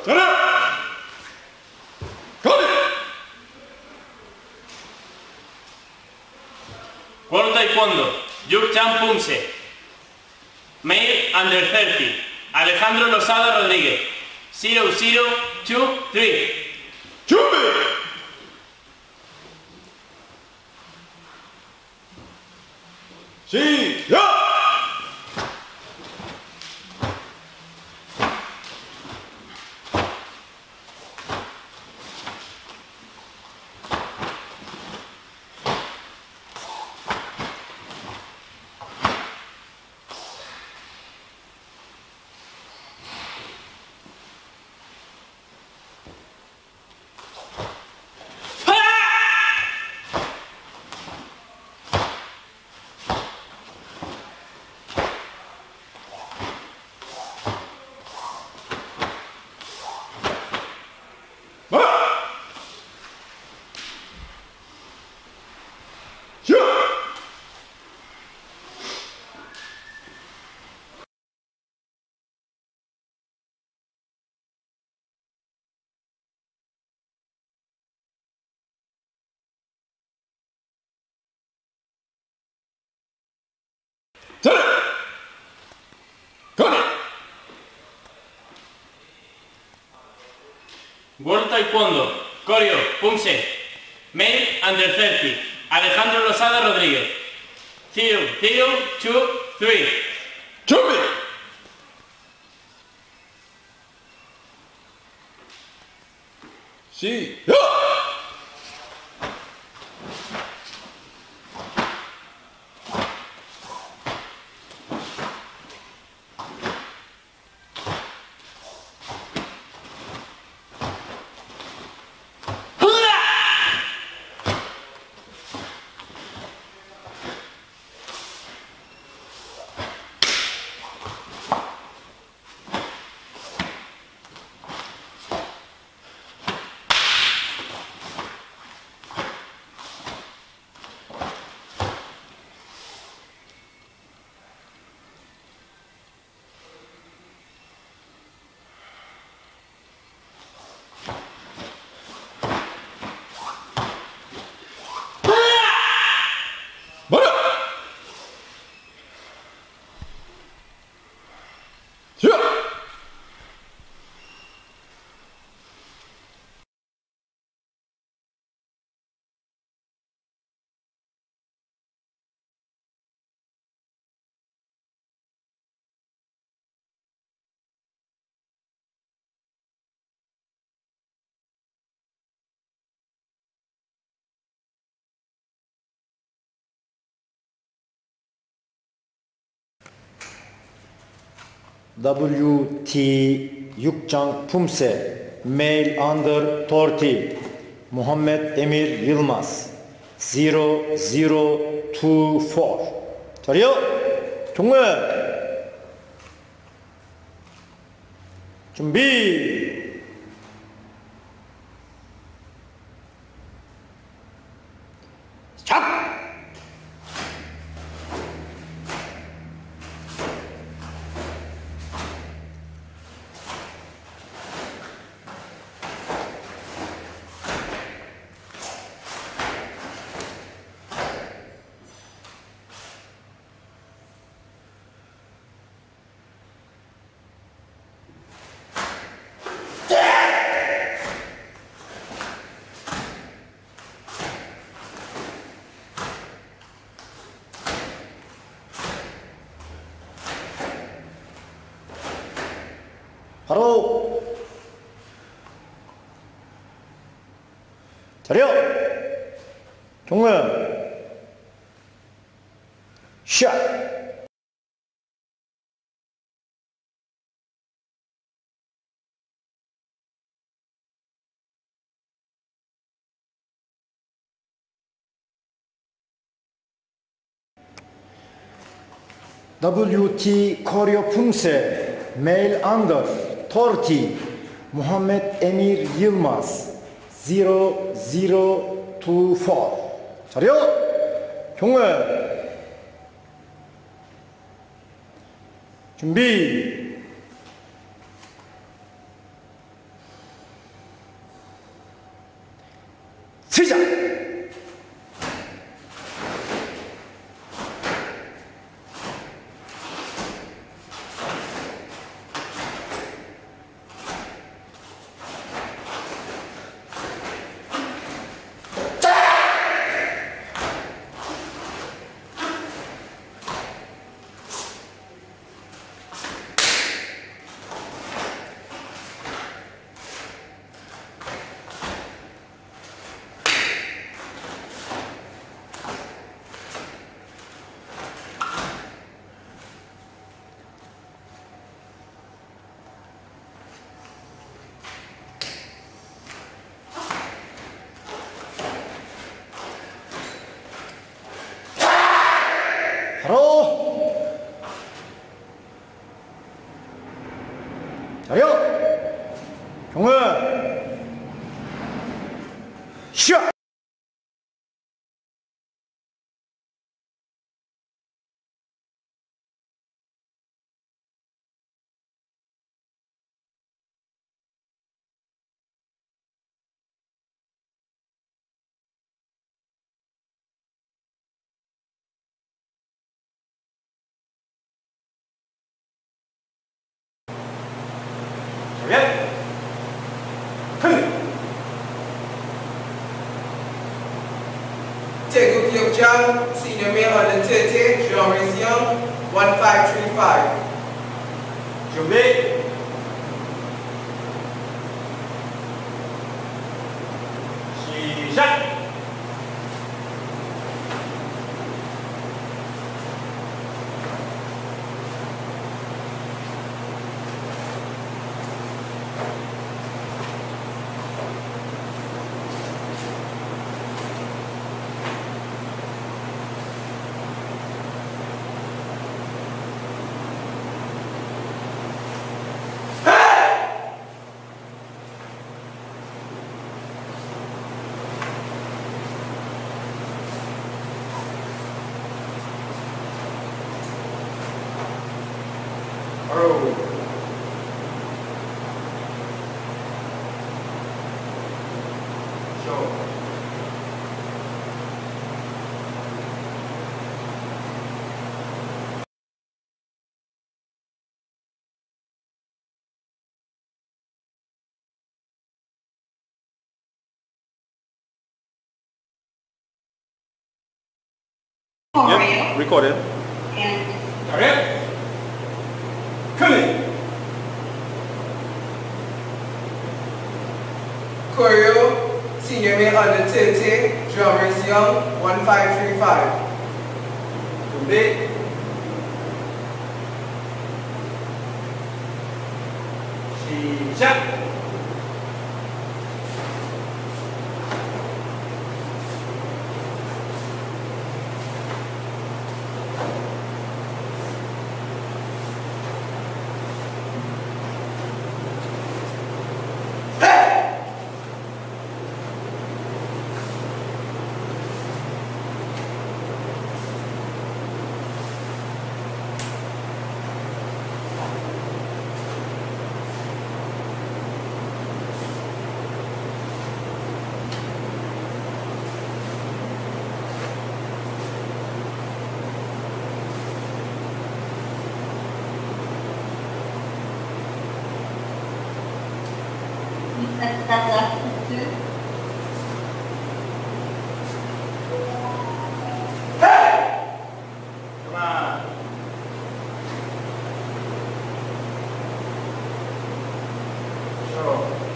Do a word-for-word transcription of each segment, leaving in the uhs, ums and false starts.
자라! 거리! World Taekwondo, Group two, male under thirty, Alejandro Losada Rodríguez, zero zero two three. 준비! 시작! 자라! 거리! World Taekwondo, Coreo, Punce, male under thirty, Alejandro Losada Rodríguez, zero zero two three. 준비! 시작! 뭐야? 시작! 더블유 티 육장 품새 male under thirty 모함메드 에밀 윌마스 zero zero two four. 자리요! 종례! 준비! 시작! 바로 자리요! 종례! 샷! 더블유 티 코리아 품새 male under thirty 모함메드 에밀 율마스 zero zero two four. 자리요! 종례! 준비! 자려! 경은! 샷! 자려! 큰! Tego Kyokjang, senior male under thirty, Jean Maurice Young, one five three five. 준비! 시작! 바로 쇼 Yep, recorded. And 자려! 큰! Choreo, senior male under thirty, Jean Maurice Young, one five three five. 준비! 시작! that's that last two. 그만! 쇼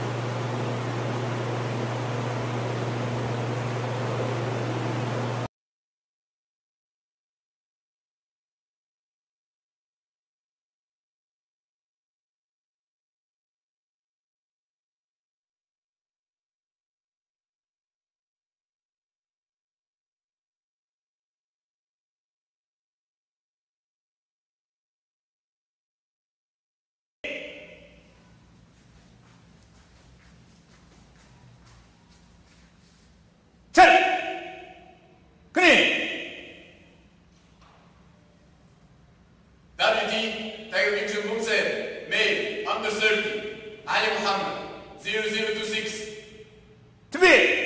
W D, Tego Group two, male, under thirty, Ali Muhammad, zero zero two six. 준비!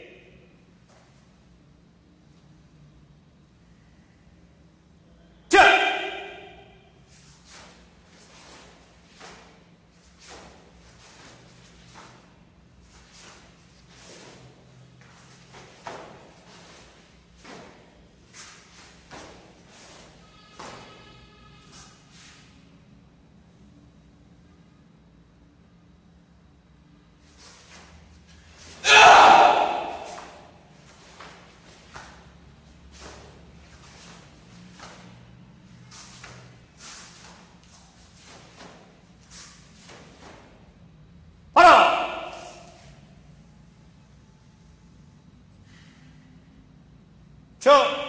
저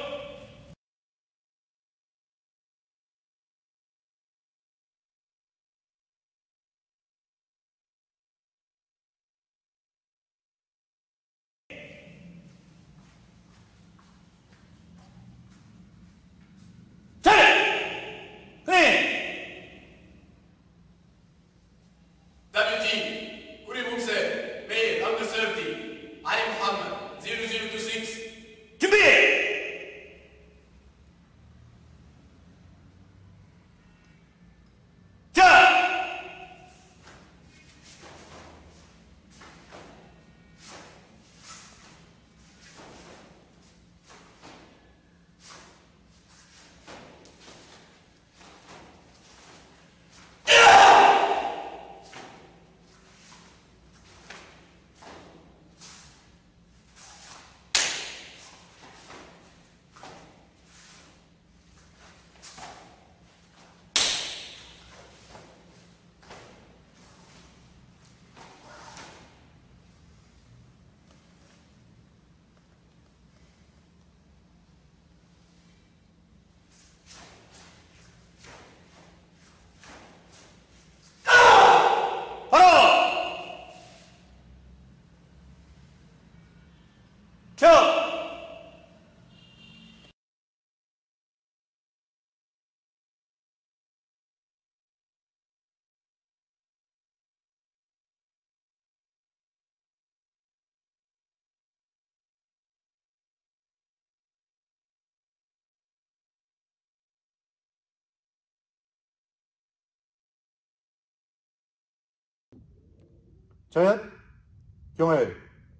자연, 경례.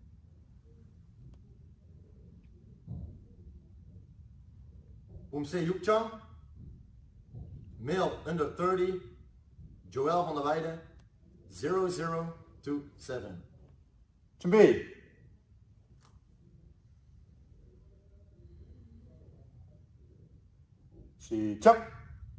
봄새 육 점, male under thirty, Joël van der Weijden, zero zero two seven. 준비. 시작.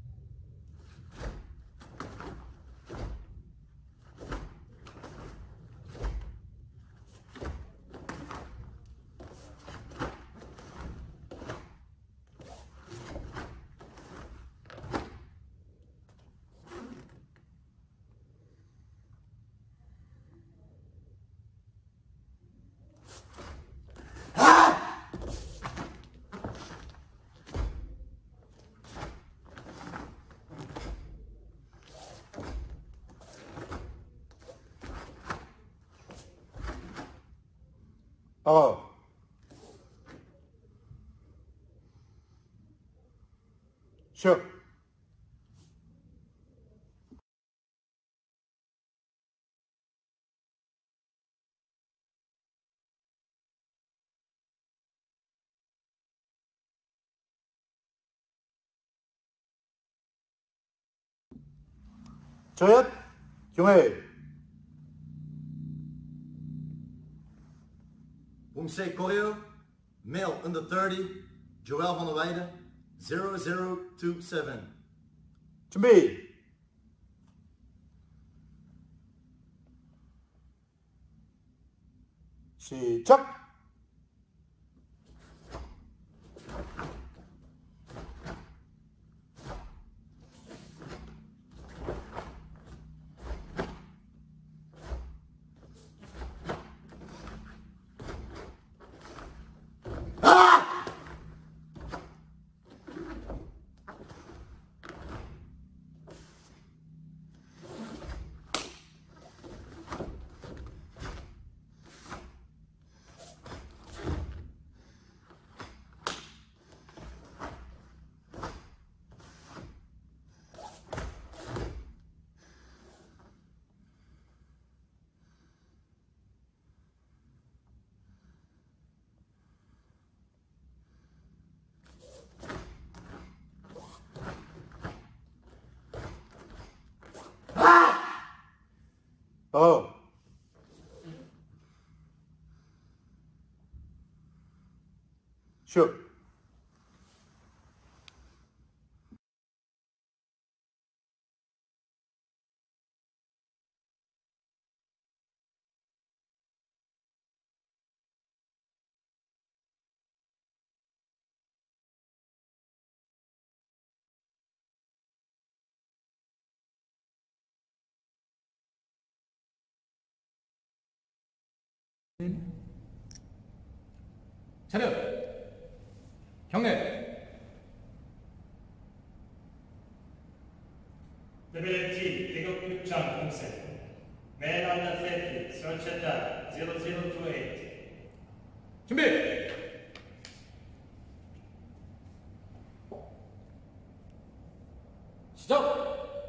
어. 쉬어. 저녁, 경례. 봄새 choreo, male under thirty, Joël van der Weijden, zero zero two seven. 준비. 시작. 어. 쉬어. 차렷, 경례. 더블유티 계급 육 점 봄새 Man under thirty, search at that zero zero two eight. 준비. 시작.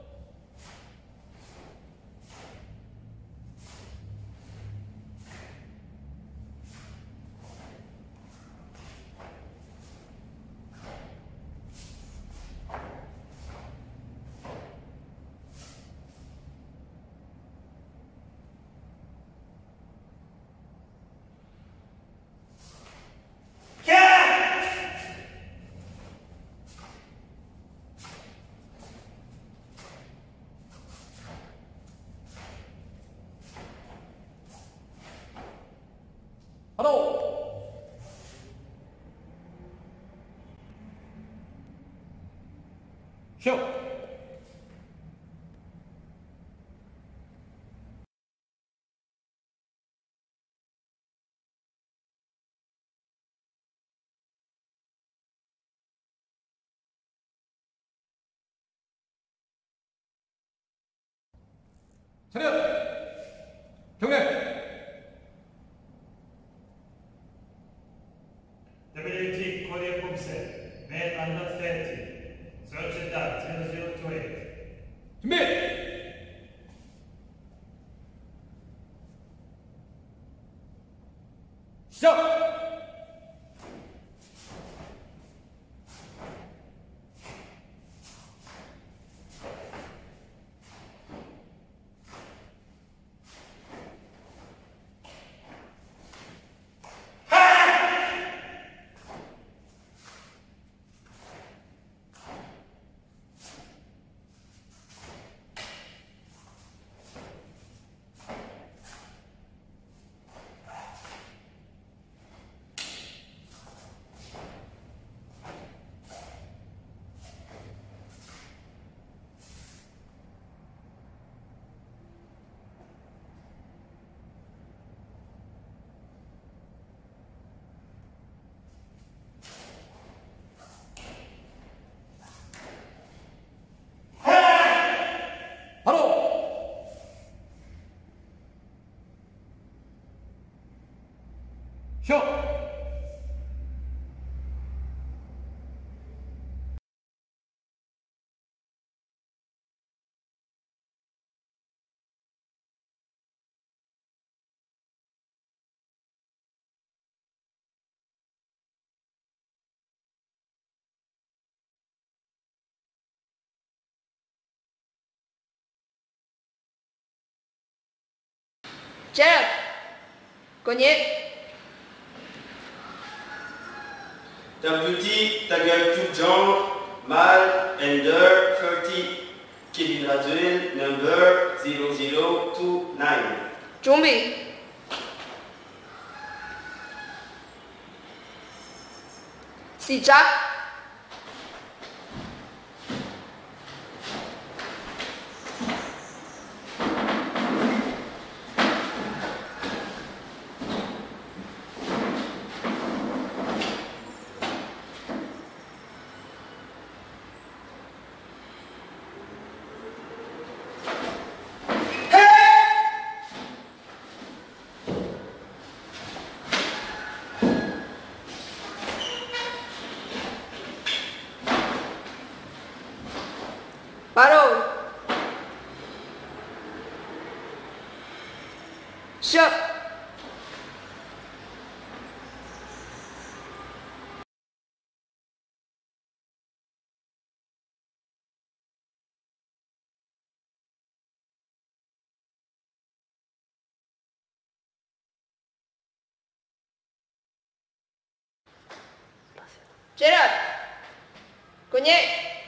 바로 쉬어. 차렷, 경례. 더블유티 코리아 봄새 Man under thirty, search at that zero zero two eight. 준비. 시작! 바로 쉬어. Jared, cogné. W T, ta gueule toute jambe, mal, under, thirty, Kevin Raduel, number zero zero two nine. 준비. 시작. 바로 쉬어. 제럿 cogné.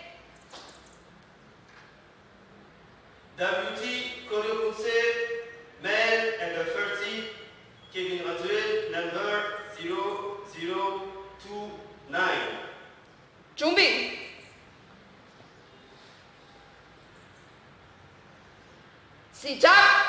W T, choreo poussé, male, under thirty, Kevin Raduel, number zero zero two nine. 준비. 시작.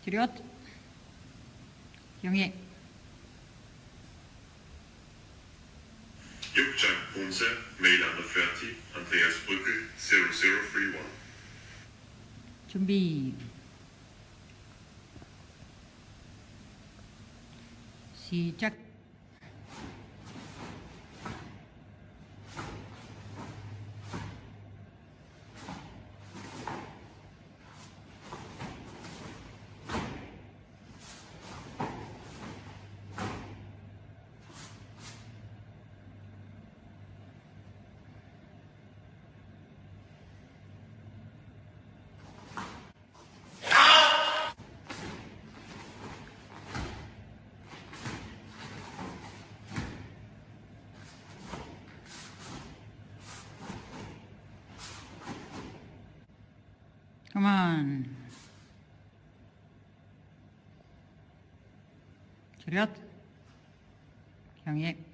Вперед. 경례. Jukchang Ponce, mail under thirty, Andreas Brücke, zero zero three one. 준비. 시작. Come on. 차렷. 경례.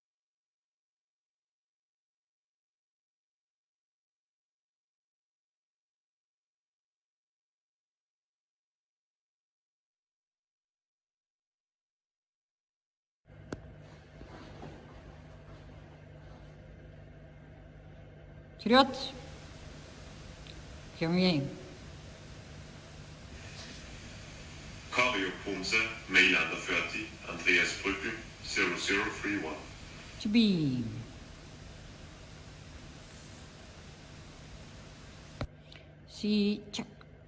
차렷. 경례. Kario Ponce, mail under thirty, Andreas Brücke, zero zero three one. 준비. 시작.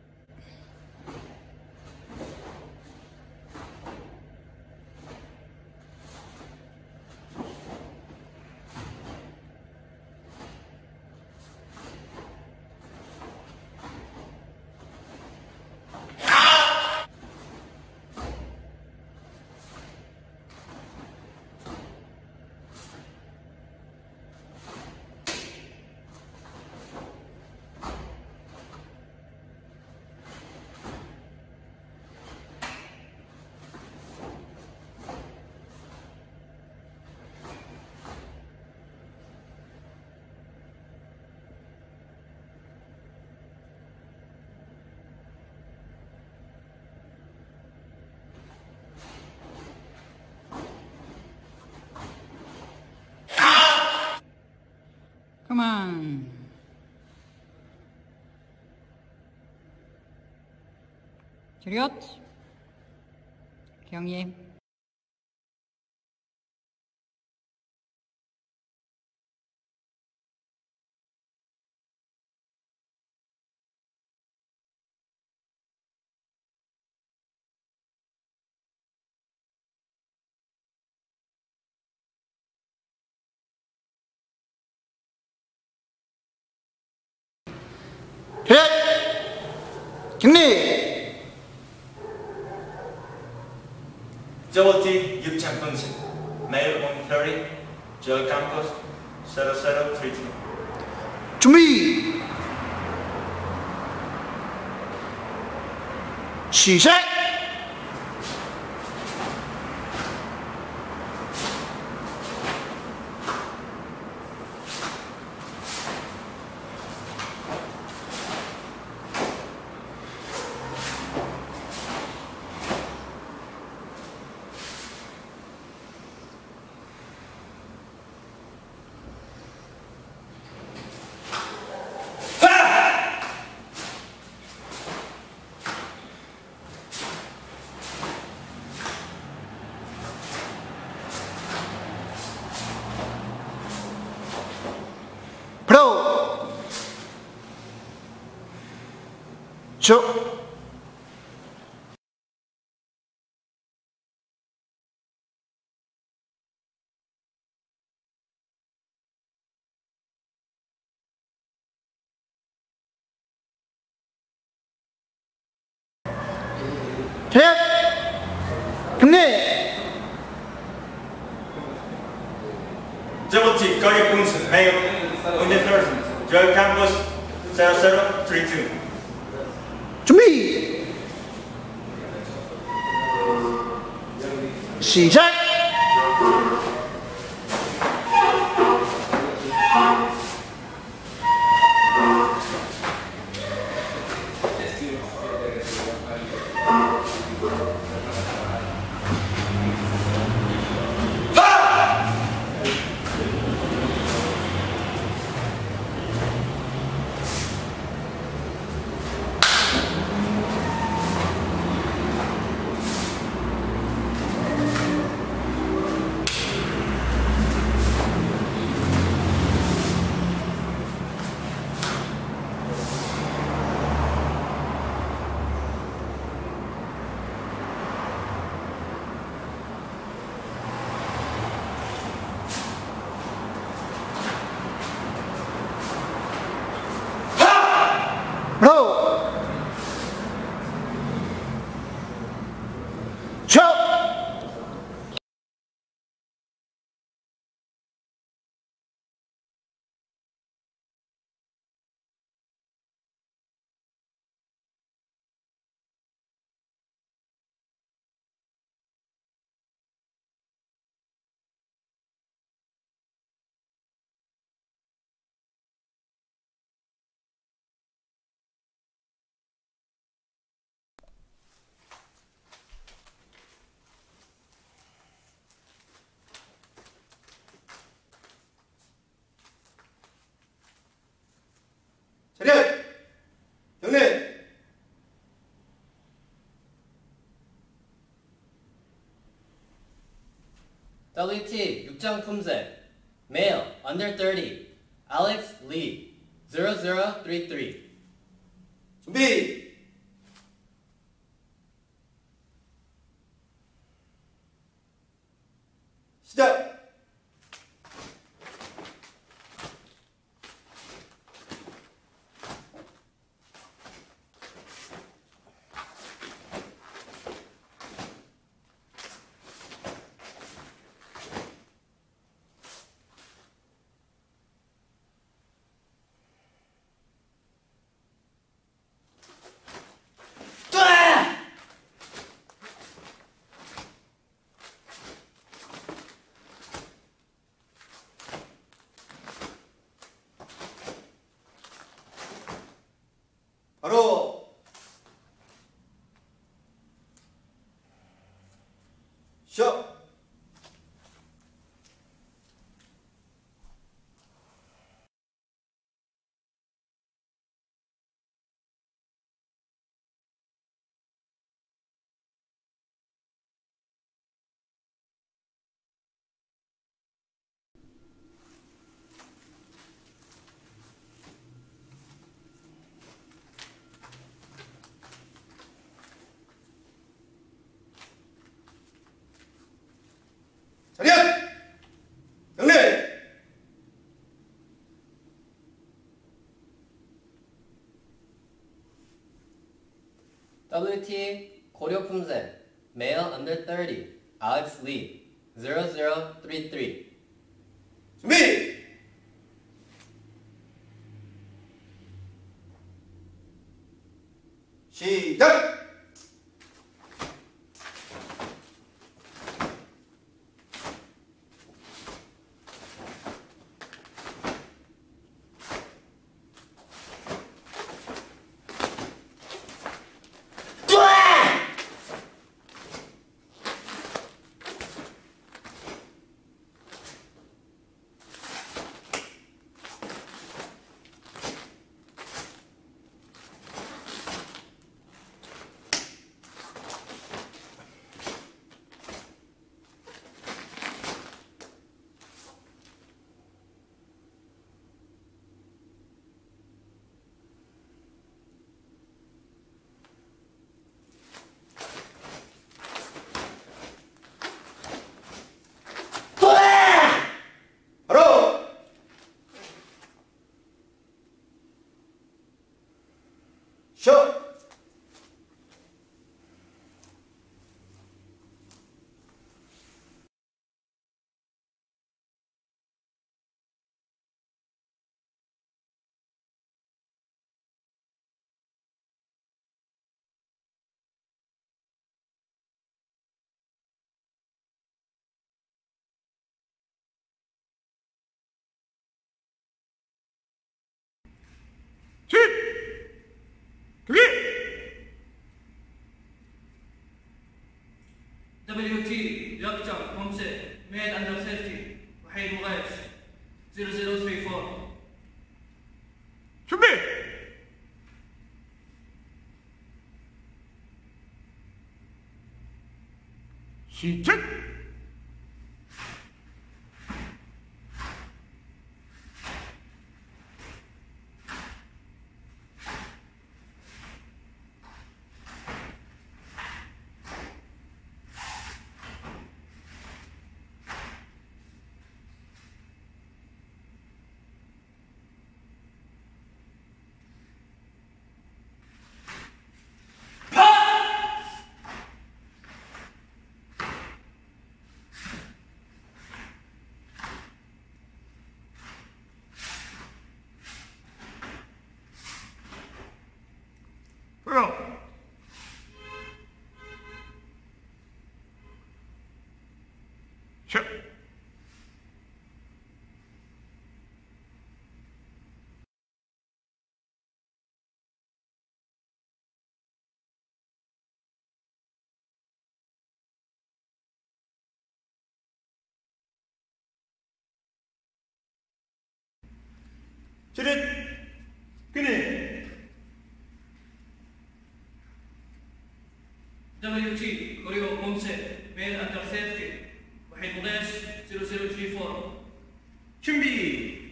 Come on. 차렷. 경례. 경례. Double T, Yukchang Ponce, mail one thirty, Joel Campos, zero zero three two. 준비. 시작. 프로. 저. 차렷. 경례. Double T, Kario Ponce, mail one thirty, Joel Campos, zero zero three two. 준비. 시작. 더블유 티 육장 품새 Male under thirty Alex Lee zero zero three three. 준비! 시작! 바로 쇼! 자리야! 경례! 더블유 티 고려 품새 Male under thirty Alex Lee zero zero three three. 준비! 시작! 쇼! 십! 경기! 더블유 티 역장 범죄 Male under thirty وحيد مغايش zero zero three four. 준비! 시작! 그럼 샷! 차렷! 끈을! 더블유 티 고려 범죄 Male under thirty وحيد مغاش zero zero three four. 준비.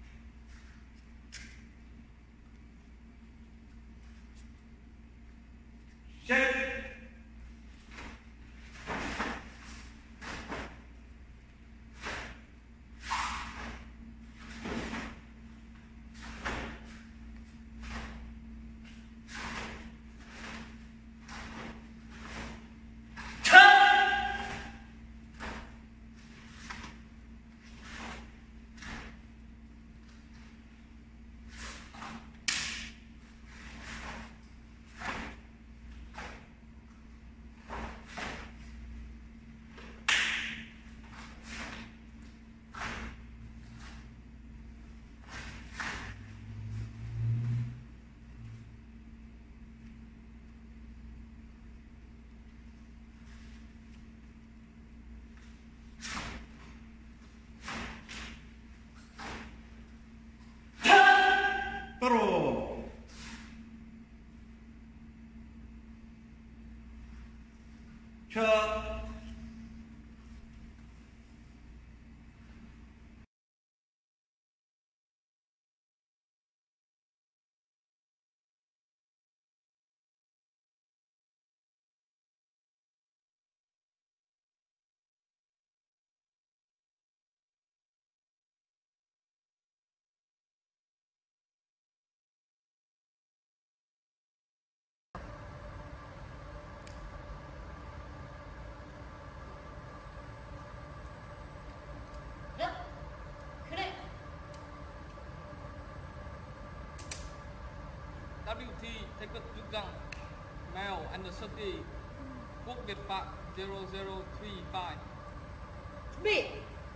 시작. 바로 자 W T 태극 육 강 male under thirty quốc Việt Phạm zero zero three five. 준비.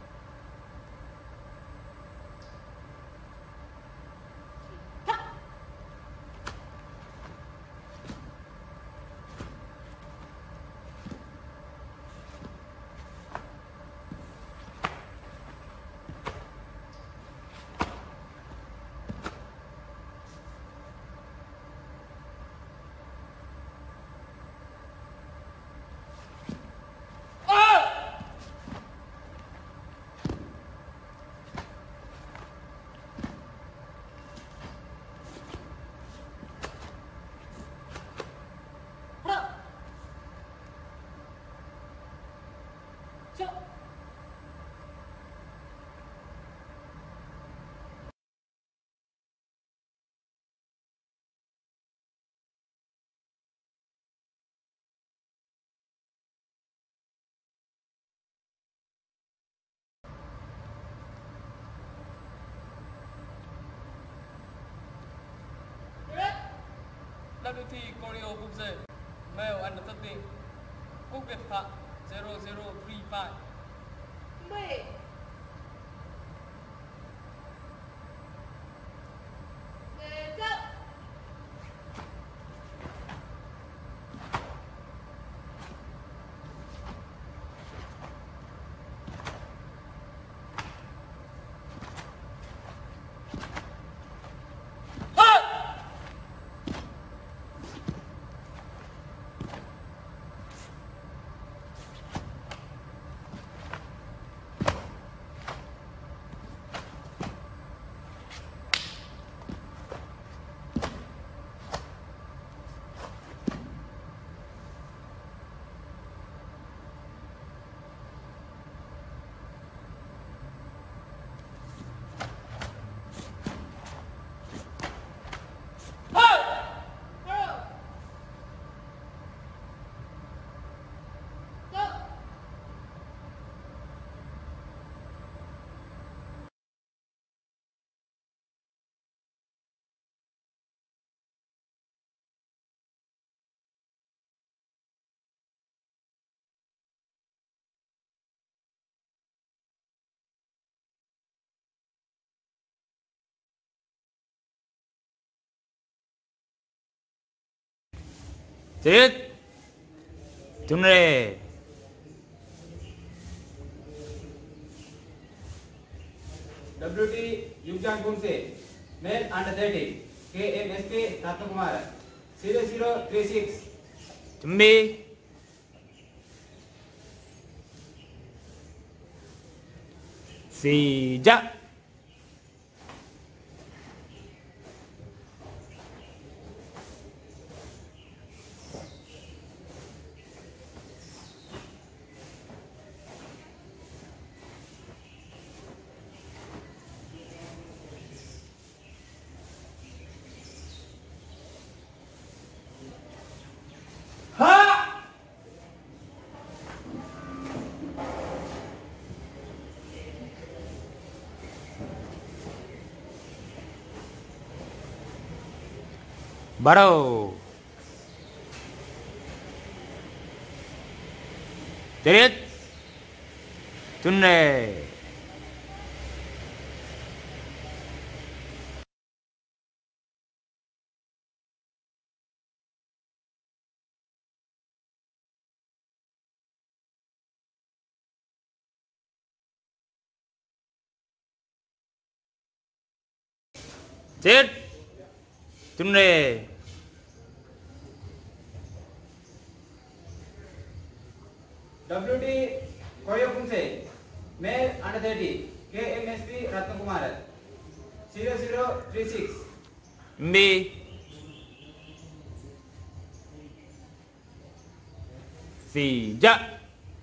W T Choreo Group two male under thirty quốc Việt Phạm zero zero three five. 준비. 시작. Tiết Chuẩn đề W T Yugjan Kumse male under thirty K M S K Ratnakumar zero zero three six. Chuẩn bị 시작! 바로 때릿 둘레 셋 둘레 W T Koyapumse, male under thirty, K M S P Ratnakumar, zero zero three six. 준비 시작!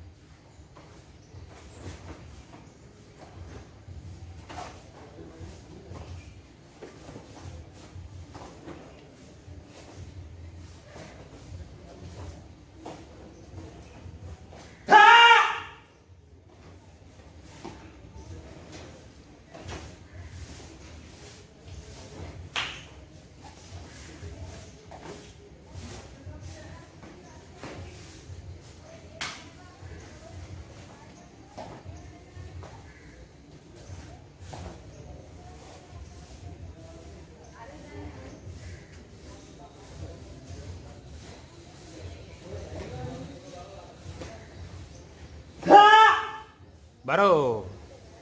바로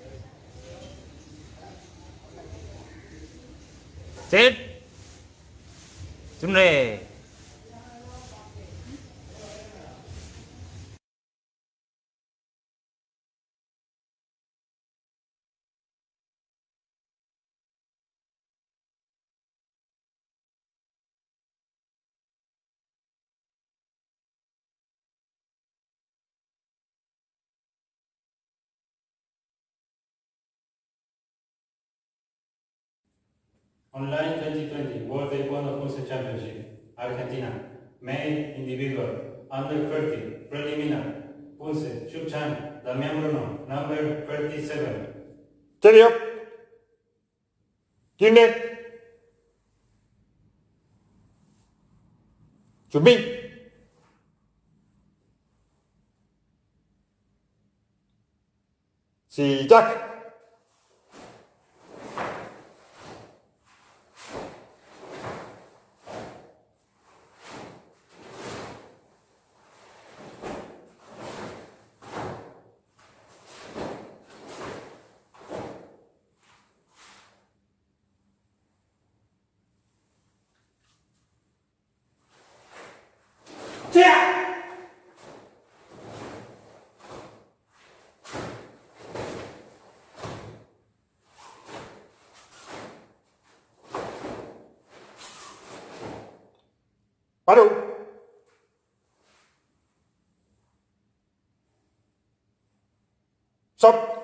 셋 준비 Online twenty twenty World Taekwondo Pulse Championship, Argentina, male individual, under thirty, preliminary, Pulse, Chupchan, Damian Bruno, number thirty-seven. 체력 기내 준비 시작! 바로 섭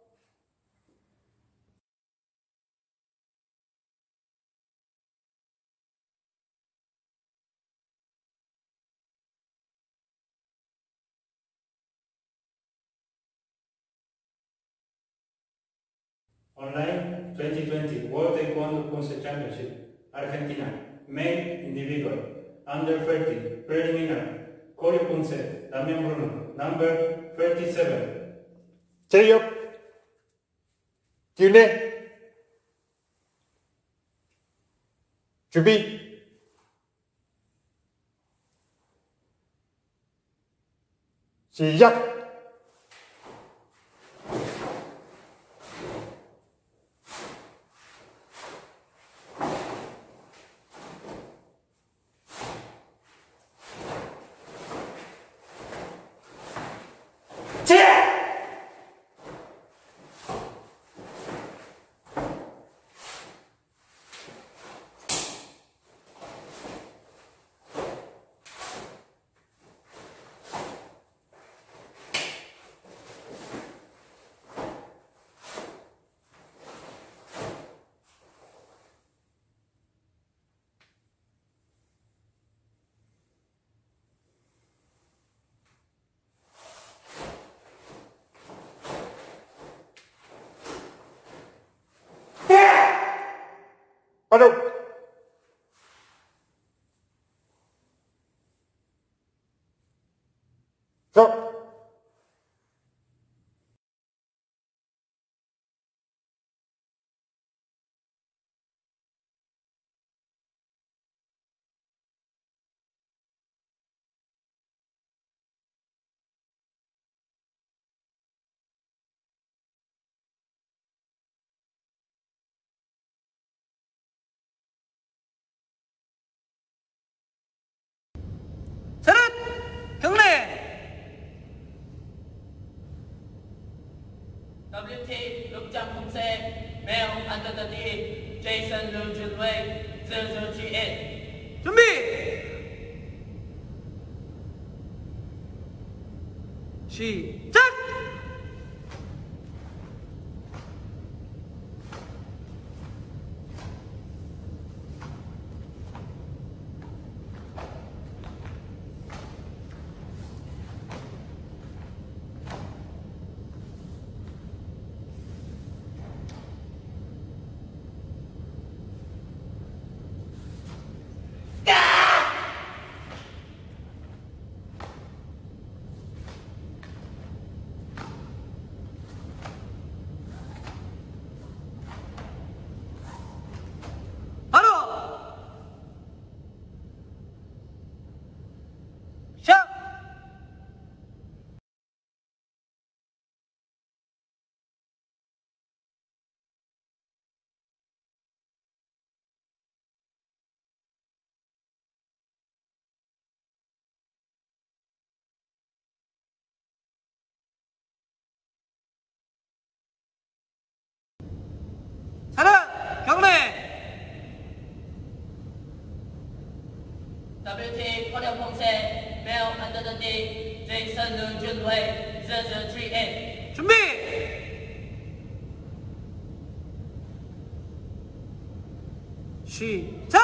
Online twenty twenty World Taekwondo Pulse Championship, Argentina, male individual, under thirty, preliminary, Koryo Punse, Damian Bruno, number thirty-seven. 체력 기내 준비 시작! 바로 서 차렷! 경례! W T 육장 공세 male under the D Jason Liu Junwei zero zero three eight 준비! 시작! 차렷! 경례! W T 포령 공세 male under the D Jason Liu Junwei zero zero three eight 준비! 시작!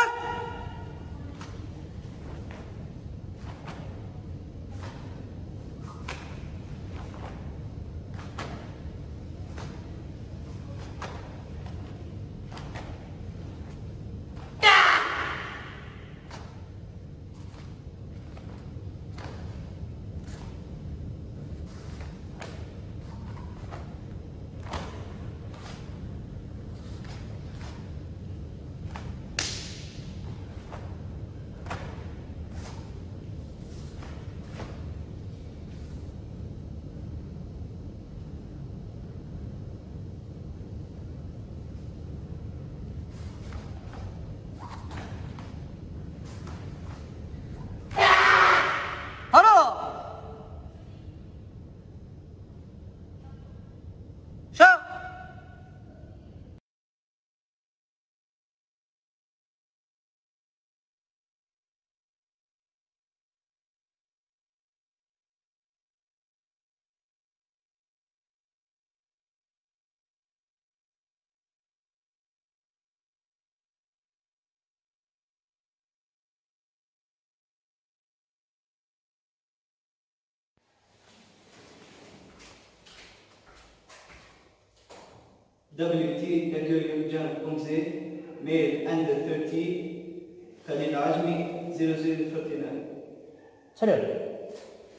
W T accueille John Ponce, male under thirty, Khalil Ajmi zero zero three nine. 차렷!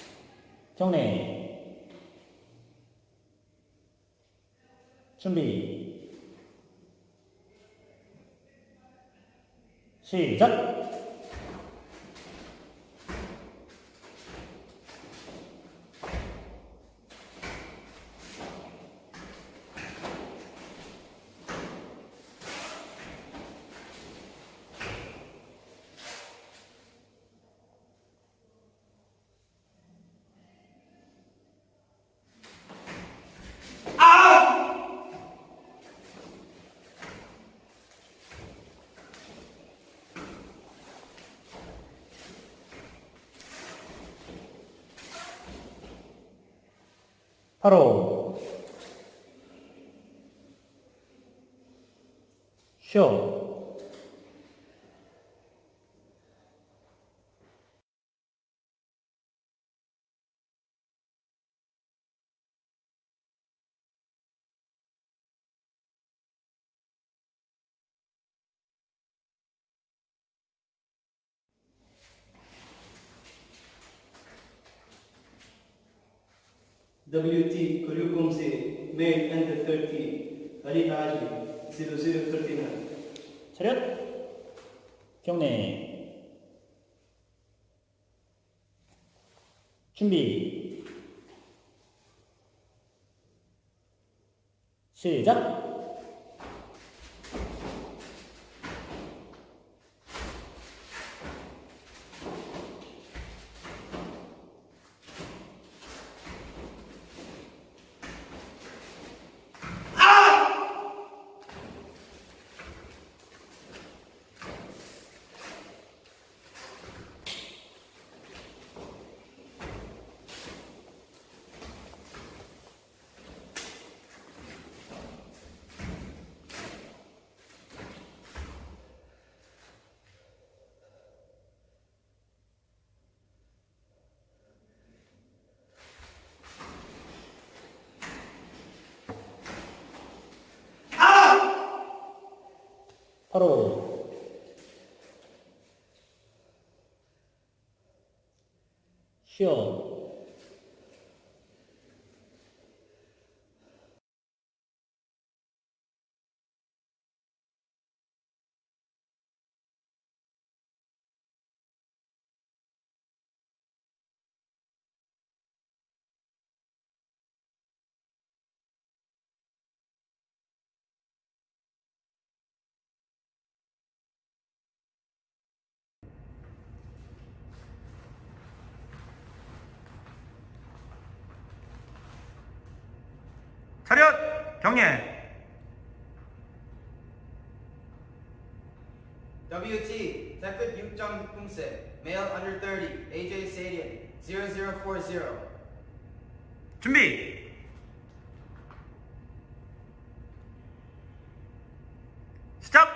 경례! 준비! 시작! 바로 쉬어 W T Group two, male under thirty, Ali Aji, zero zero three nine. 차렷. 경례. 준비. 시작. 바로 쉬어. 차렷! 경례! W T Tekut Yukjang Kumse, male under thirty, A J Sadian, zero zero four zero. 준비! 시작!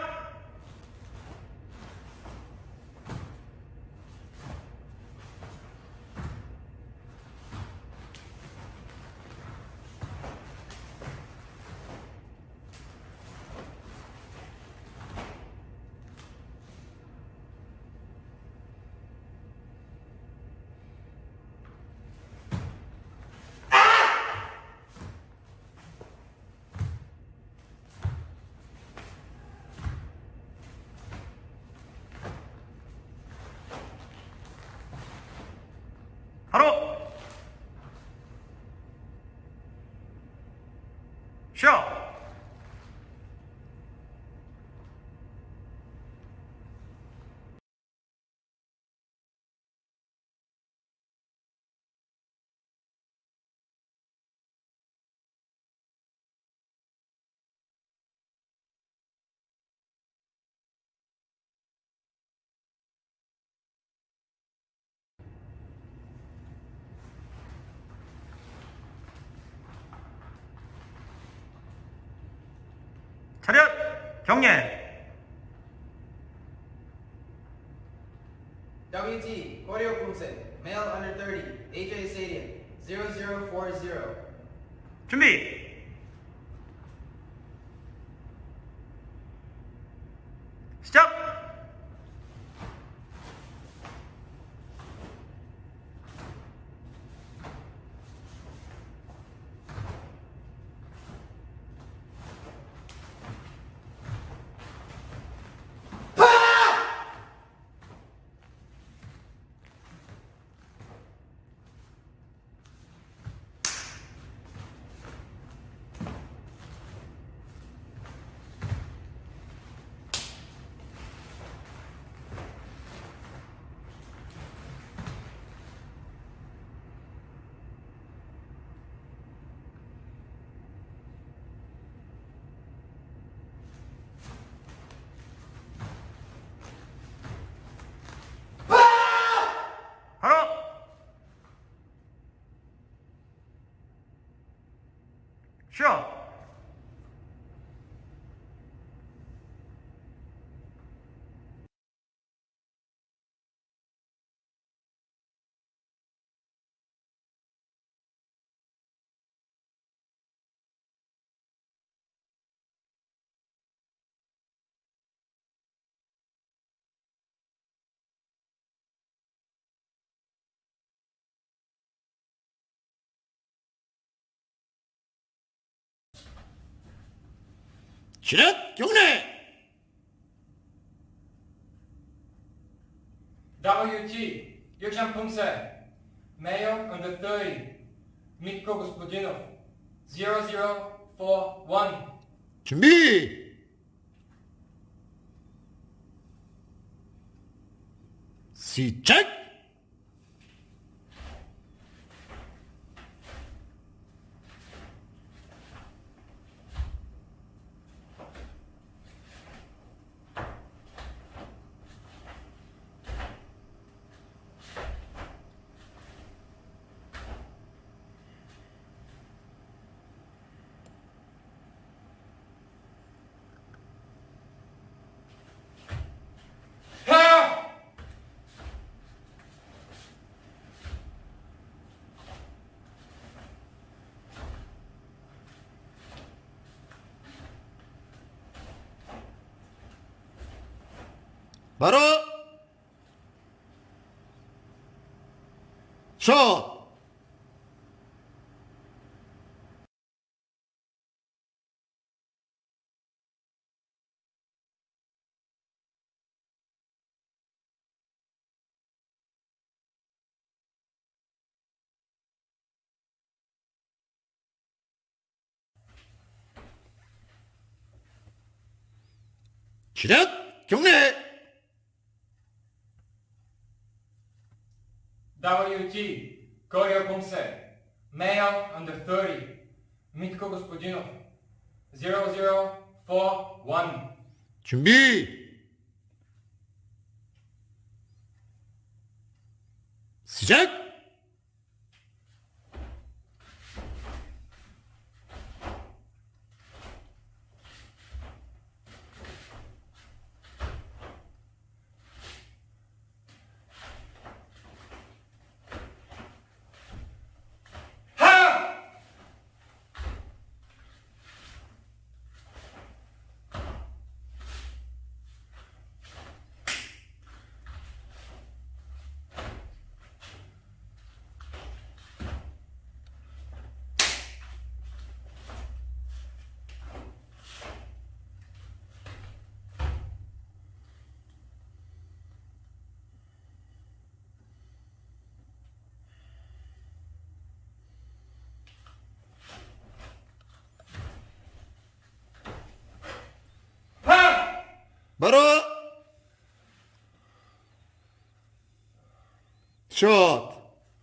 바로 쉬어. 차렷! 경례! W T Koryo Kumse, male under thirty, A J Sadian, zero zero four zero. 준비! 시작! 차렷 경례. W T, Yukshan Pumse, male under thirty, Mitko Gospodinov, zero zero four one. 준비. 시작. 바로 샷. 차렷 경례. W T, Koryo Pumse, male under thirty, Mitko Gospodinov, zero zero four one. 준비. 시작. 바로 샷.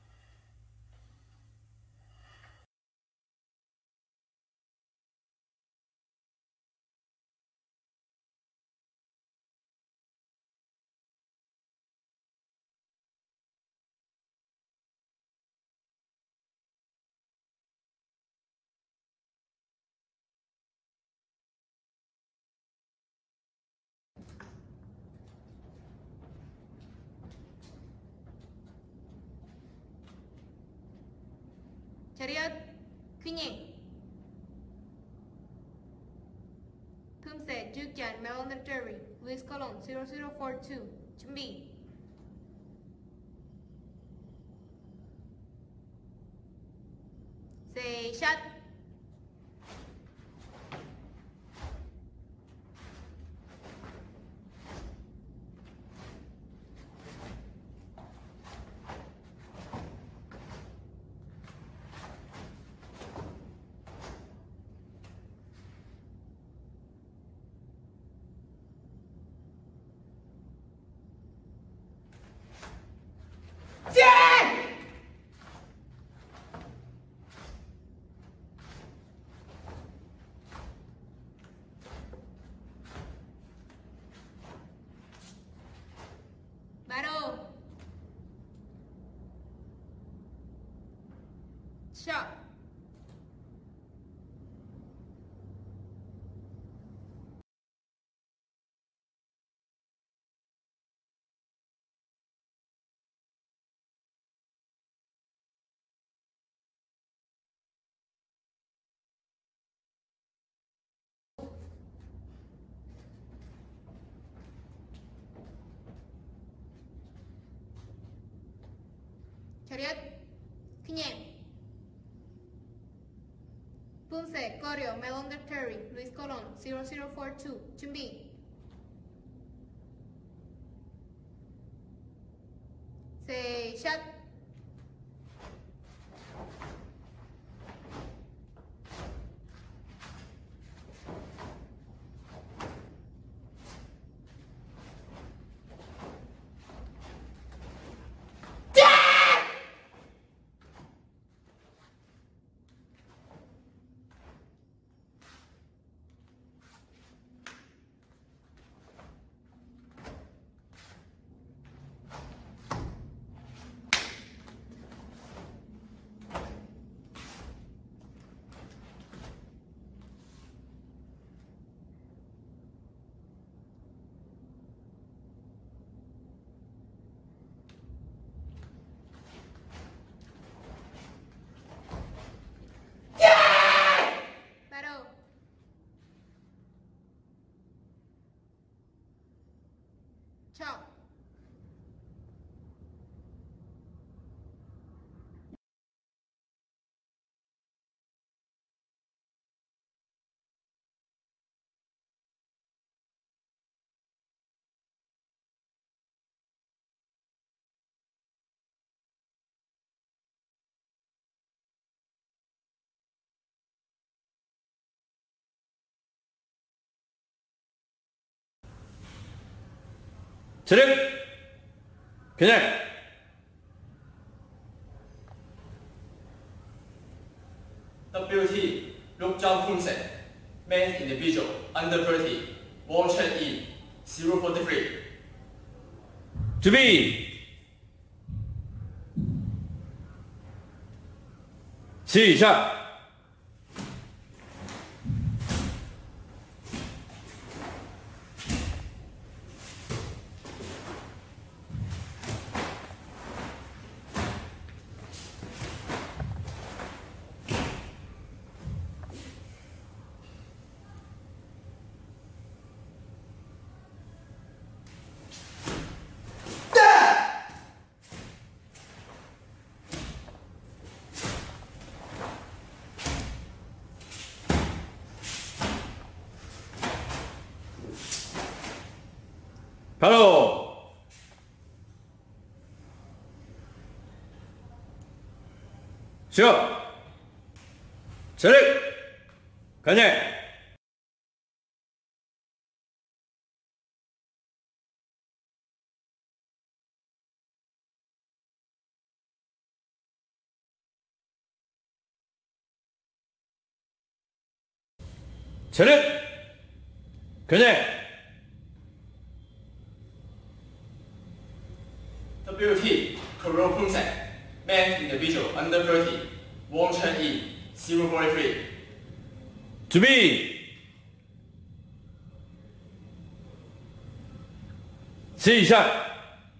차렷, 퀴닝. Pumse, Jukjan, Military, Luis Colon, zero zero four two. 준비. Say shot. 바로 샷. 차렷, 그냥 뿜새, 꺼려. Rosario, male under thirty, Luis Colon, zero zero four two. 준비. Say shot. Paró. Chao. 차렷! 그냥! W T 룩장 품새 Man individual under thirty Wall check in zero forty-three 준비! 시작! 바로 시작! 차렷! 그냥! 차렷! 그냥! W T Corona 품새 Man individual under thirty Wall check in zero forty-three 준비! 시작!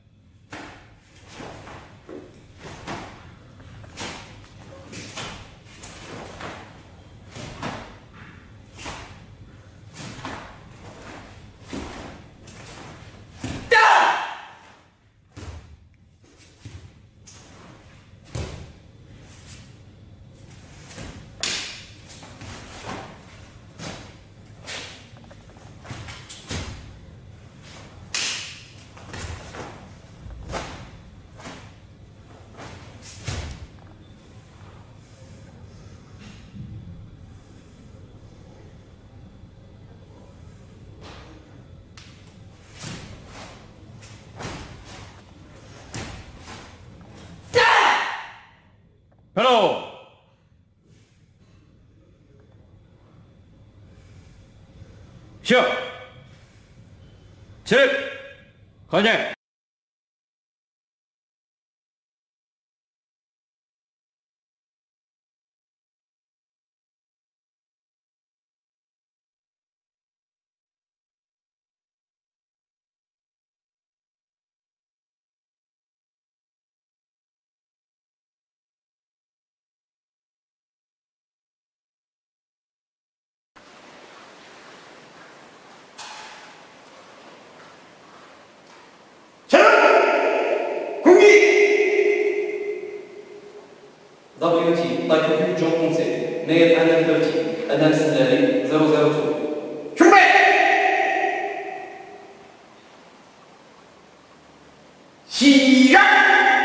바로 시작! 차렷! 그냥! W T W John Ponce, male under thirty, Anderson Daily 제로제로이. 준비! 시작!